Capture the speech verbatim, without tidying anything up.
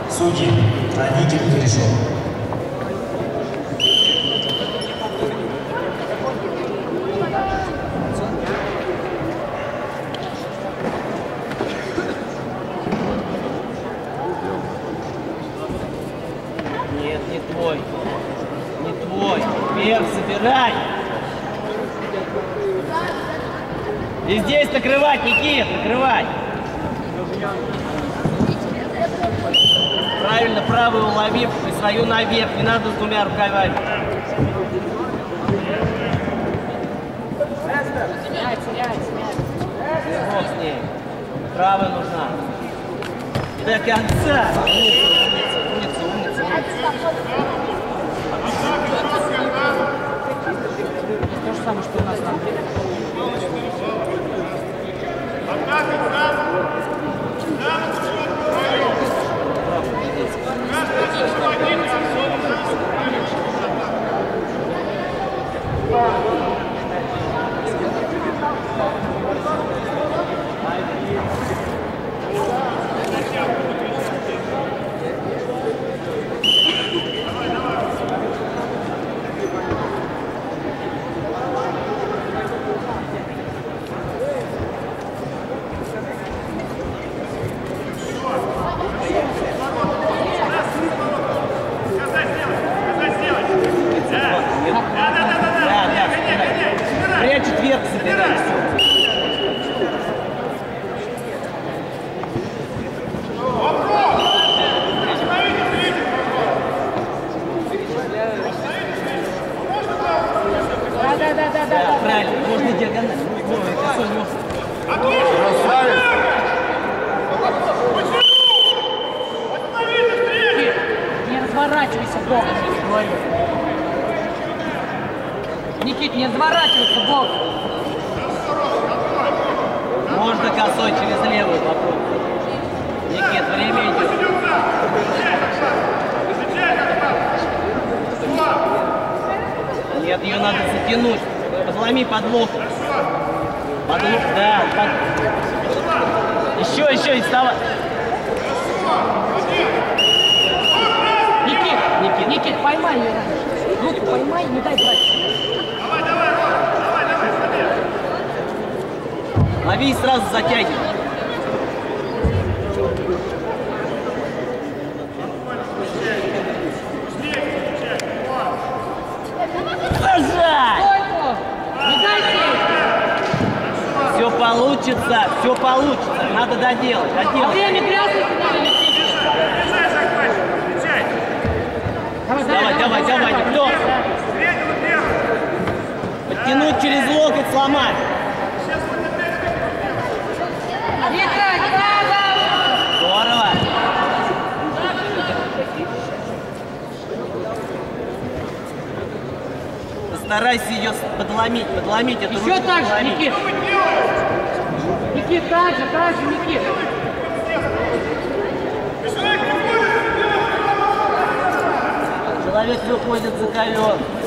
Судьи Никита Кулешов. Нет, не твой. Не твой. Вверх собирай. И здесь накрывать, Никит, накрывать. Правильно, правую улови, и свою наверх. Не надо с двумя рукавами. Бог с ней. Правая нужна. До конца. Умница, умница, умница, умница. То же самое, что у нас там. Прячет вверх, собирай. Да, да, да, да, да. Правильно, можно диагональ. Не разворачивайся, Бог. Никит, не разворачивайся, Бог. Можно косой через левую попробовать. Никит, время идет. Нет, ее надо затянуть. Подломи под локоть. Под локоть, да. Под... Еще, еще, и вставай. Никит, Никит, Никит, поймай ее раньше. Руку поймай, не дай брать. Давай, давай, давай, давай, давай. Лови и сразу затягивай. Все получится, все получится. Надо доделать, доделать. А время грязное Давай, давай, давай, никто. Подтянуть через локоть, сломать. Здорово. Постарайся ее подломить, подломить эту руку. Еще так же, Никит. Никит, так же, так же, Никит. Человек выходит за колен.